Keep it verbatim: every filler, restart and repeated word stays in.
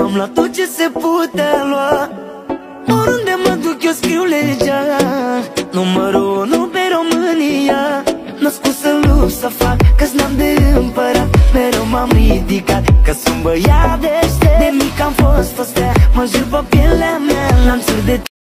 Am luat tot ce se putea lua, oriunde mă duc eu scriu legea. Numărul unu pe România, născut să lupt, să fac, că-s n-am de împărat. Mereu m-am ridicat, că sunt băiat deștept. De mic am fost o stea, mă jur pe pielea mea, lanțuri de